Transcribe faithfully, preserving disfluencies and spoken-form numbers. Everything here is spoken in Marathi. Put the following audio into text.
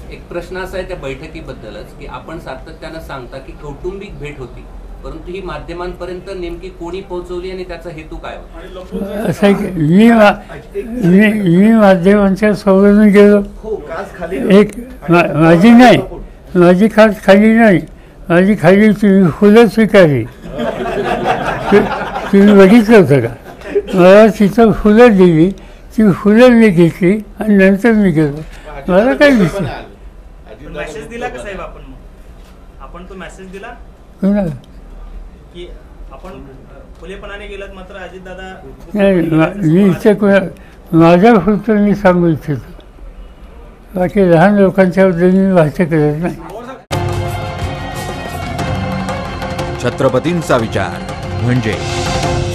एक प्रश्न असा आहे त्या बैठकीबद्दलच की आपण सातत्यानं सांगता की कौटुंबिक भेट होती, परंतु ही माध्यमांपर्यंत नेमकी कोणी पोहोचवली आणि त्याचा हेतू काय होता? असं आहे की मी मी मी माध्यमांच्या सोबतून गेलो. एक मा माझी नाही, माझी खास खाली नाही, माझी खाली तुम्ही फुलं स्वीकारली. तुम्ही बघितलं होतं का? मला तिथं फुलं दिली, ती फुलं मी घेतली आणि नंतर मी गेलो. मला काय दिसलं? मेसेज दिला का साहेब आपण? आपण तो मेसेज दिला कोणाला? की आपण खुलेपणाने गेलात, मात्र अजितदादा नाही, मी इथे कोणा माझ्या पुरतं मी सांगू इच्छितो, बाकी लहान लोकांच्याबद्दल मी भाष्य करत नाही. छत्रपतींचा विचार म्हणजे